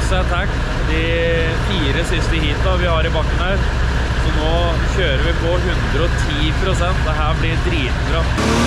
masse attack de 4 siste heata vi har i bakken her. Så nå kjører vi på 110%. Det her blir dritbra.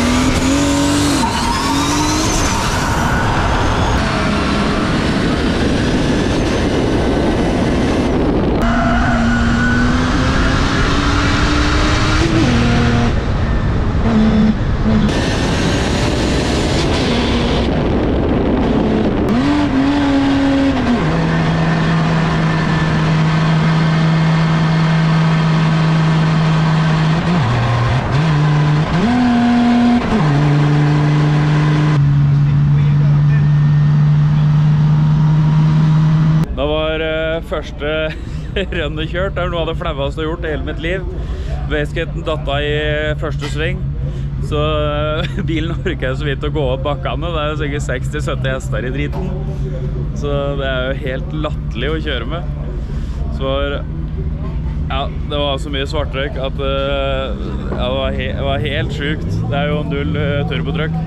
Første rønnet kjørt, det er noe av det flaueste jeg har gjort i hele mitt liv. Wastegaten datta i første sving, så bilen orker så vidt å gå opp bakkene. Det er jo sikkert 60-70 hester i driten, så det er jo helt latterlig å kjøre med. Så ja, det var så mye svartrøyk at ja, det var helt sykt. Det er jo 0 turbotrykk.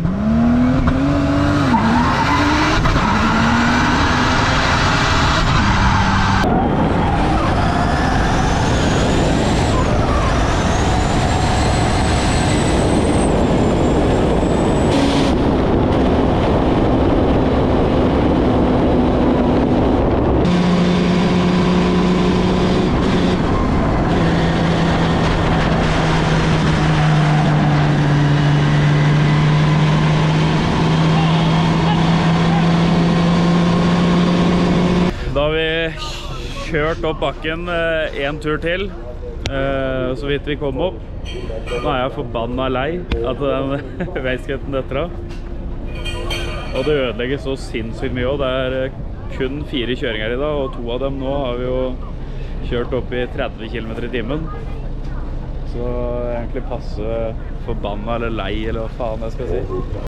Kjørt opp bakken en tur til, så vidt vi kom opp. Nå er jeg forbanna lei at den Wastegaten detter av. Og det ødelegger så sinnssykt mye også. Det er kun 4 kjøringer i dag, og 2 av dem nå har vi jo kjørt opp i 30 km i timen. Så egentlig passe forbanna eller lei, eller hva faen jeg skal si.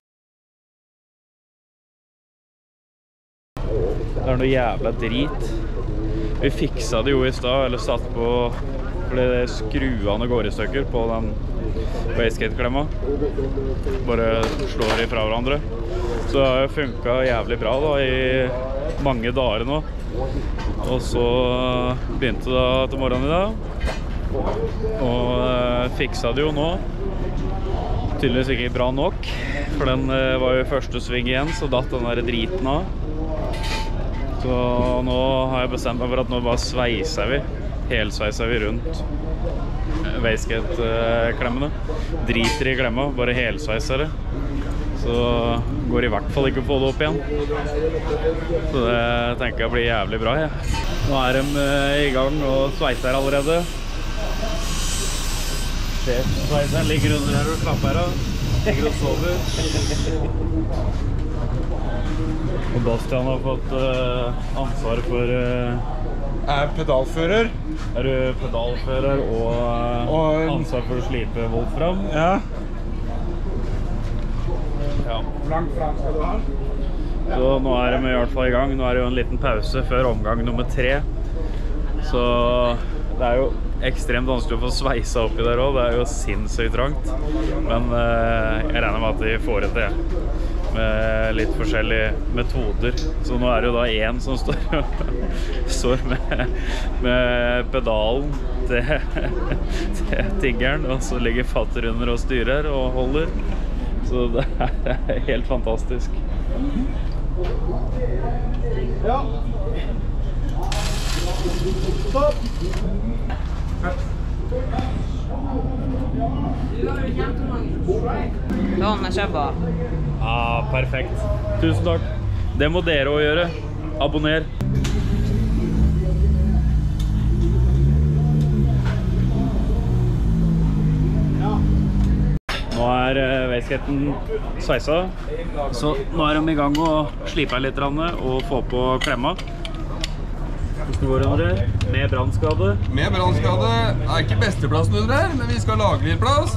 Det er noe jævla drit. Vi fiksa det jo i stad, eller satt på, fordi skruene går i stykker på den wastegate-klemma. Bare slår ifra hverandre. Så det har jo funket jævlig bra da, i mange dager nå. Og så begynte det til morgenen i dag. Og fiksa det jo nå. Tydeligvis ikke bra nok, for den var jo i første sving igjen, så datt den der driten av. Så nå har jeg bestemt meg for at nå bare sveiser vi, helsveiser vi rundt wastegate-klemmene. Driter i klemma, bare helsveiser det. Så går i hvert fall ikke å få det opp igjen. Så det tenker jeg blir jævlig bra, ja. Nå er de i gang og sveiser allerede. Sjefsveiseren ligger under her og slapper av. Ligger og sover. Og Bastian har fått ansvar for... Er pedalfører. Er du pedalfører og ansvar for å slipe Wolfram? Ja. Ja. Hvor langt fram skal du ha? Så nå er de i hvert fall i gang. Nå er det jo en liten pause før omgang nummer 3. Så det er jo ekstremt vanskelig å få sveisa oppi der også. Det er jo sinnssykt trangt. Men jeg regner med at de får det til. Med litt forskjellige metoder. Så nå er det jo da en som står med pedalen til tiggeren, og så ligger fatter under og styrer og holder. Så det er helt fantastisk. Ja. Stopp! Sånn, jeg kjøper. Ja, perfekt. Tusen takk. Det må dere også gjøre. Abonner. Nå er wastegaten sveisa, så nå er de i gang å slipe litt og få på klemma. Hvordan går det under det? Med brannskade? Med brannskade er ikke besteplassen under her, men vi skal lage litt plass.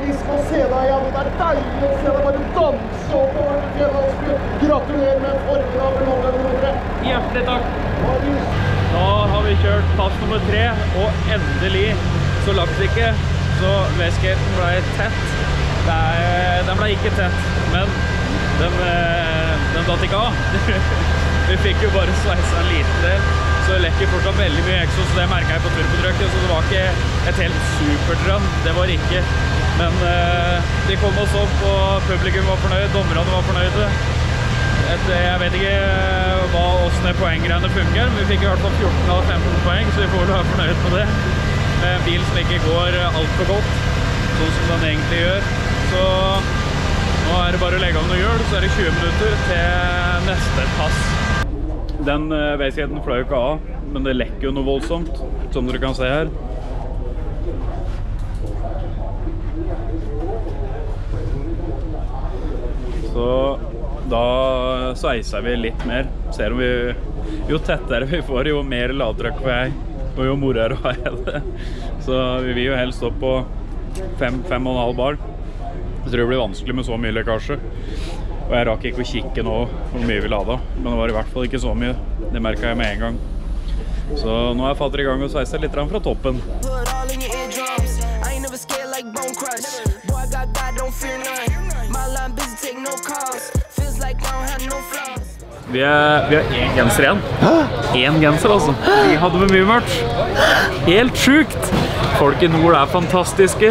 magisk å se deg igjen. Det er deilig å se deg bare danse oppover til Fjellandsby. Gratulerer med formiddagen, Andre. Hjertelig takk. Da har vi kjørt pass nummer 3, og endelig så lagt det ikke. Så V-skaten ble tett. Den ble ikke tett, men den datt ikke av. Vi fikk jo bare sveisa en liten del, så det lekker fortsatt veldig mye eksos, så det merket jeg på turbodrøkket, så det var ikke et helt superdrøm, det var ikke. Men de kom oss opp, og publikum var fornøyd, dommerne var fornøyde. Jeg vet ikke hvordan poenggreiene funker, men vi fikk i hvert fall 14 av 15 poeng, så vi får være fornøyd med det. Med en bil som ikke går alt for godt, sånn som den egentlig gjør. Så nå er det bare å legge av noe hjul, så er det 20 minutter til neste pass. Den V-skaten fløy ikke av, men det lekker jo noe voldsomt, som dere kan se her. Så da sveiser vi litt mer. Ser om jo tettere vi får, jo mer ladtrykk får jeg, og jo morere har jeg det. Så vi vil jo helst opp på 5,5 bar. Jeg tror det blir vanskelig med så mye lekkasje. Og jeg rakk ikke å kikke nå hvor mye vi lada, men det var i hvert fall ikke så mye. Det merket jeg med en gang. Så nå er jeg fatter i gang og sveiser litt fra toppen. Vi har en genser igjen. En genser altså. Vi hadde med mye merch. Helt sjukt! Folk i nord er fantastiske.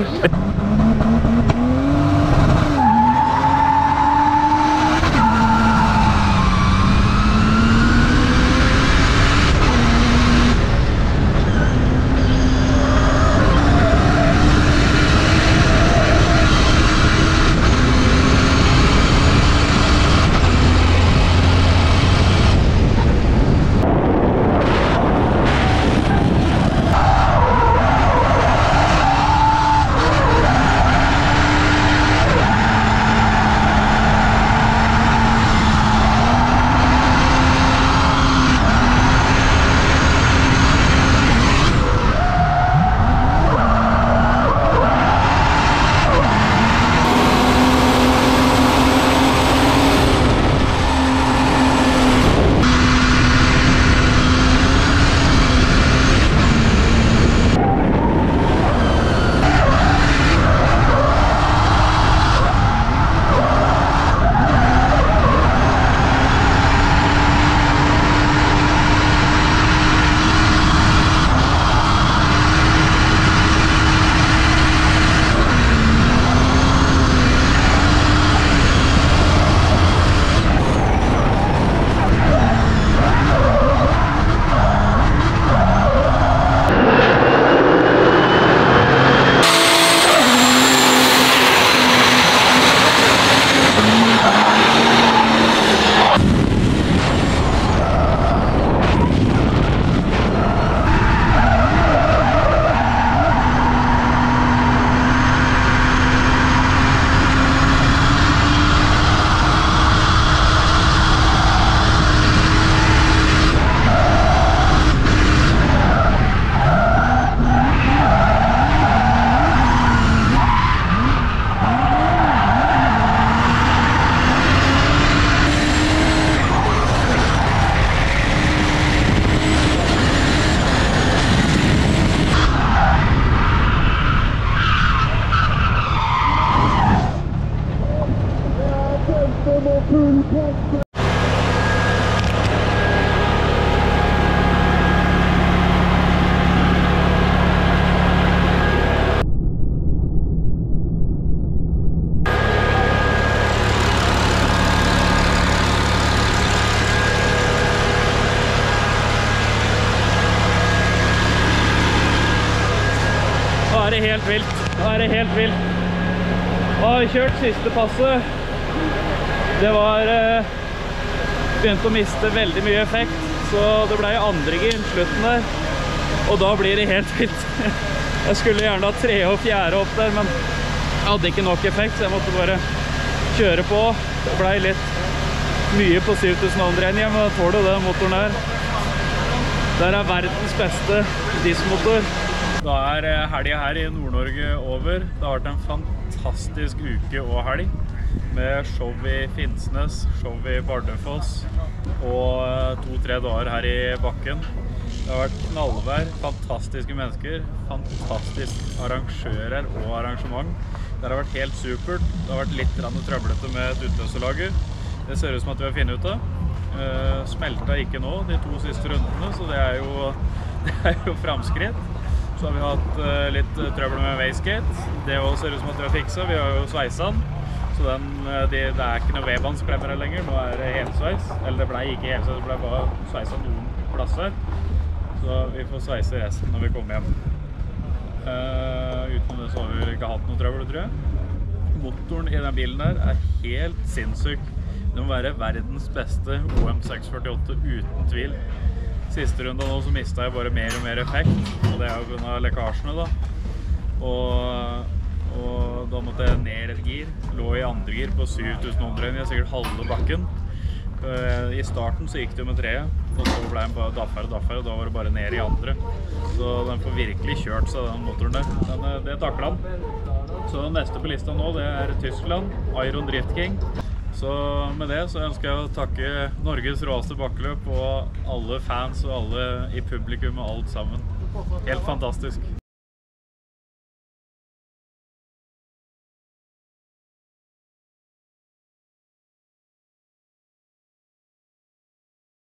Helt vilt. Nå er det helt vilt. Nå har vi kjørt siste passet. Det var begynt å miste veldig mye effekt, så det ble andre gir slutten der. Og da blir det helt vilt. Jeg skulle gjerne ha 3. og 4. opp der, men jeg hadde ikke nok effekt, så jeg måtte bare kjøre på. Det ble litt mye på 7000-åndregning, men jeg tåler det motoren her. Det er verdens beste dieselmotor. Da helgen her i Nord-Norge over. Det har vært en fantastisk uke og helg med show i Finnsnes, show i Bardufoss og 2-3 dager her i bakken. Det har vært knallvær, fantastiske mennesker, fantastisk arrangører og arrangement. Det har vært helt supert. Det har vært litt trøblete med et utløserlager. Det ser ut som at vi har funnet ut det. Smelta ikke nå de 2 siste rundene, så det er jo fremskritt. Så har vi hatt litt trøbbel med wastegate. Det også ser ut som at vi har fikset. Vi har jo sveiset den. Så det er ikke noe V-bandsklemmer lenger. Nå er det helsveis. Eller det ble ikke helsveis, det ble bare sveiset noen plasser. Så vi får sveise resten når vi kommer hjem. Utenom det så har vi ikke hatt noe trøbbel, tror jeg. Motoren i den bilen der er helt sinnssyk. Det må være verdens beste OM 648 uten tvil. Siste runde nå så mistet jeg bare mer og mer effekt, og det er jo grunn av lekkasjene da. Og da måtte jeg ned et gir, lå i andre gir på 7100, jeg sikkert halve bakken. I starten så gikk det jo med treet, og så ble den bare daffere, og da var det bare ned i andre. Så den får virkelig kjørt seg, den motoren der. Men det takler den. Så neste på lista nå, det er Tyskland, Iron Drift King. Så med det så ønsker jeg å takke Norges råeste bakkeløp og alle fans og alle i publikum og alt sammen. Helt fantastisk.